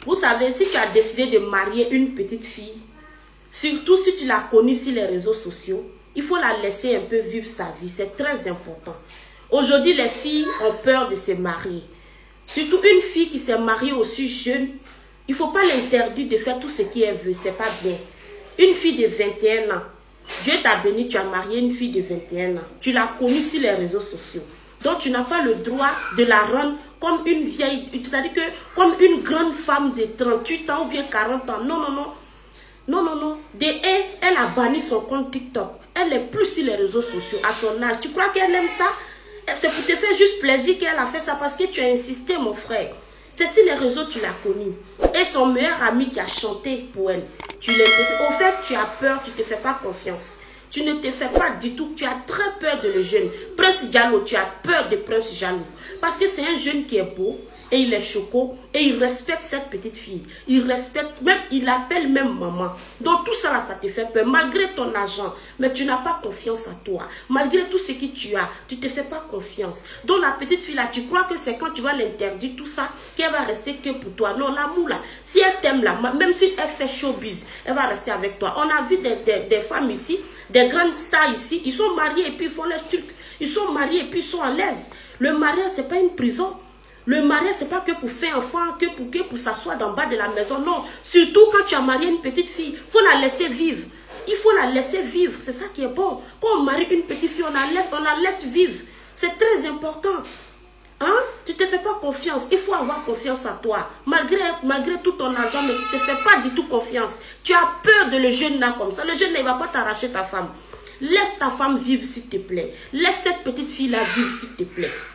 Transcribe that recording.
Vous savez, si tu as décidé de marier une petite fille, surtout si tu l'as connue sur les réseaux sociaux, il faut la laisser un peu vivre sa vie. C'est très important. Aujourd'hui, les filles ont peur de se marier. Surtout une fille qui s'est mariée aussi jeune, il ne faut pas l'interdire de faire tout ce qu'elle veut. Ce n'est pas bien. Une fille de 21 ans, Dieu t'a béni, tu as marié une fille de 21 ans. Tu l'as connue sur les réseaux sociaux. Donc, tu n'as pas le droit de la rendre comme une vieille, c'est-à-dire que comme une grande femme de 38 ans ou bien 40 ans. Non, non, non. Non, non, non. Elle a banni son compte TikTok. Elle n'est plus sur les réseaux sociaux à son âge. Tu crois qu'elle aime ça? C'est pour te faire juste plaisir qu'elle a fait ça parce que tu as insisté, mon frère. C'est sur les réseaux tu l'as connue. Et son meilleur ami qui a chanté pour elle. Au fait, tu as peur, tu ne te fais pas confiance. Tu ne te fais pas du tout. Tu as très peur de le jeune. Prince Diallo, tu as peur de Prince Jaloux. Parce que c'est un jeune qui est beau. Et il est choco. Et il respecte cette petite fille. Il respecte même, il l'appelle même maman. Donc tout ça là, ça te fait peur. Malgré ton argent. Mais tu n'as pas confiance à toi. Malgré tout ce que tu as. Tu ne te fais pas confiance. Donc la petite fille là, tu crois que c'est quand tu vas l'interdire tout ça qu'elle va rester que pour toi. Non, l'amour là. Si elle t'aime là, même si elle fait showbiz, elle va rester avec toi. On a vu des femmes ici, des grandes stars ici. Ils sont mariés et puis ils font leurs trucs. Ils sont mariés et puis ils sont à l'aise. Le mariage, ce n'est pas une prison. Le mariage, ce n'est pas que pour faire enfant, que pour s'asseoir dans le bas de la maison. Non. Surtout quand tu as marié une petite fille, il faut la laisser vivre. Il faut la laisser vivre. C'est ça qui est bon. Quand on marie une petite fille, on la laisse vivre. C'est très important. Hein? Tu ne te fais pas confiance. Il faut avoir confiance à toi. Malgré tout ton argent, mais tu ne te fais pas du tout confiance. Tu as peur de le jeune là comme ça. Le jeune là, il ne va pas t'arracher ta femme. Laisse ta femme vivre, s'il te plaît. Laisse cette petite fille là vivre, s'il te plaît.